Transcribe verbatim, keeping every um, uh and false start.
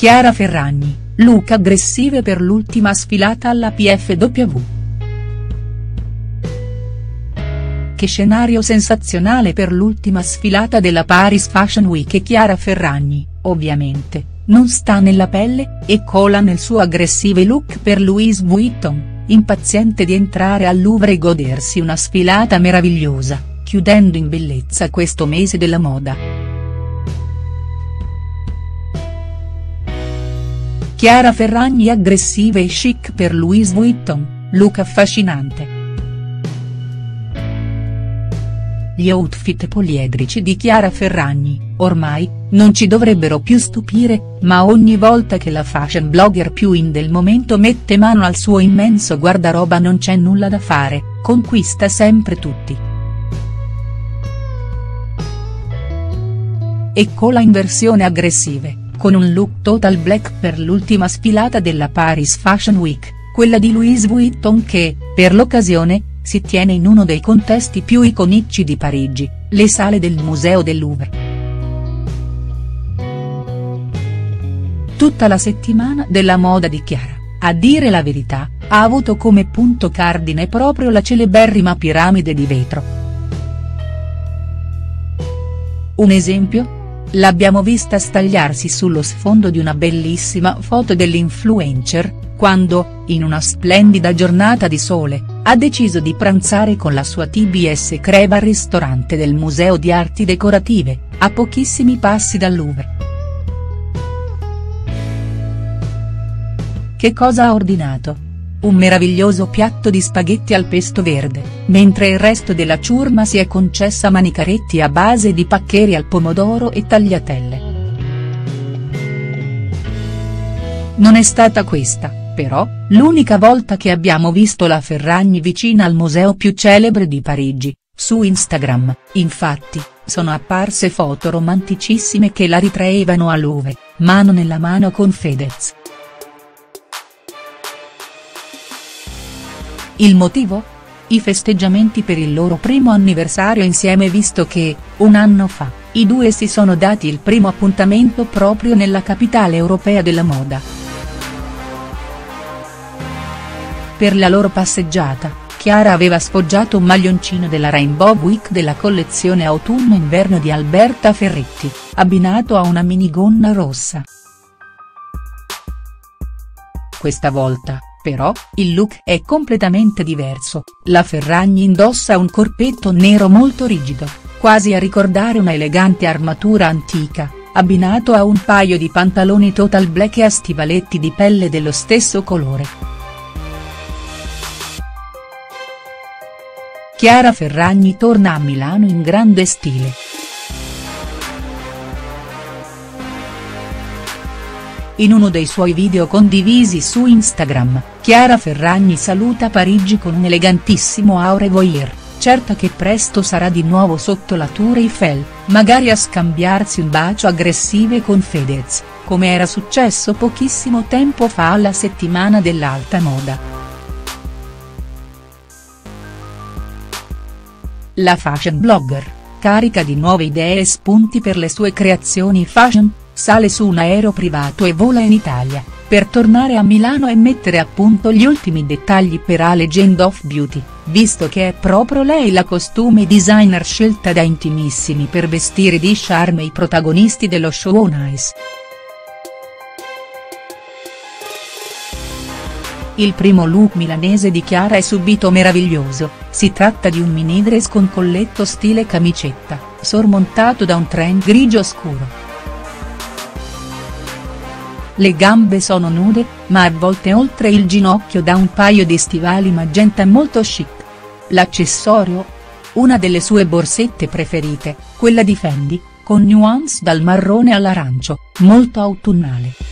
Chiara Ferragni, look aggressive per l'ultima sfilata alla P F W. Che scenario sensazionale per l'ultima sfilata della Paris Fashion Week e Chiara Ferragni, ovviamente, non sta nella pelle, e cola nel suo aggressive look per Louis Vuitton, impaziente di entrare al Louvre e godersi una sfilata meravigliosa, chiudendo in bellezza questo mese della moda. Chiara Ferragni aggressive e chic per Louis Vuitton, look affascinante. Gli outfit poliedrici di Chiara Ferragni, ormai, non ci dovrebbero più stupire, ma ogni volta che la fashion blogger più in del momento mette mano al suo immenso guardaroba non c'è nulla da fare, conquista sempre tutti. E cola in versione aggressive, con un look total black per l'ultima sfilata della Paris Fashion Week, quella di Louis Vuitton che, per l'occasione, si tiene in uno dei contesti più iconici di Parigi, le sale del Museo del Louvre. Tutta la settimana della moda di Chiara, a dire la verità, ha avuto come punto cardine proprio la celeberrima piramide di vetro. Un esempio? L'abbiamo vista stagliarsi sullo sfondo di una bellissima foto dell'influencer, quando, in una splendida giornata di sole, ha deciso di pranzare con la sua T B S Creva al ristorante del Museo di Arti Decorative, a pochissimi passi dal Louvre. Che cosa ha ordinato? Un meraviglioso piatto di spaghetti al pesto verde, mentre il resto della ciurma si è concessa manicaretti a base di paccheri al pomodoro e tagliatelle. Non è stata questa, però, l'unica volta che abbiamo visto la Ferragni vicina al museo più celebre di Parigi. Su Instagram, infatti, sono apparse foto romanticissime che la ritraevano al Louvre, mano nella mano con Fedez. Il motivo? I festeggiamenti per il loro primo anniversario insieme, visto che, un anno fa, i due si sono dati il primo appuntamento proprio nella capitale europea della moda. Per la loro passeggiata, Chiara aveva sfoggiato un maglioncino della Rainbow Week della collezione autunno-inverno di Alberta Ferretti, abbinato a una minigonna rossa. Questa volta, però, il look è completamente diverso, la Ferragni indossa un corpetto nero molto rigido, quasi a ricordare una elegante armatura antica, abbinato a un paio di pantaloni total black e a stivaletti di pelle dello stesso colore. Chiara Ferragni torna a Milano in grande stile. In uno dei suoi video condivisi su Instagram, Chiara Ferragni saluta Parigi con un elegantissimo au revoir, certa che presto sarà di nuovo sotto la Tour Eiffel, magari a scambiarsi un bacio aggressive con Fedez, come era successo pochissimo tempo fa alla settimana dell'alta moda. La fashion blogger, carica di nuove idee e spunti per le sue creazioni fashion, sale su un aereo privato e vola in Italia, per tornare a Milano e mettere a punto gli ultimi dettagli per A Legend of Beauty, visto che è proprio lei la costume designer scelta da intimissimi per vestire di charme i protagonisti dello show On Ice. Il primo look milanese di Chiara è subito meraviglioso, si tratta di un mini dress con colletto stile camicetta, sormontato da un trend grigio scuro. Le gambe sono nude, ma avvolte oltre il ginocchio da un paio di stivali magenta molto chic. L'accessorio? Una delle sue borsette preferite, quella di Fendi, con nuance dal marrone all'arancio, molto autunnale.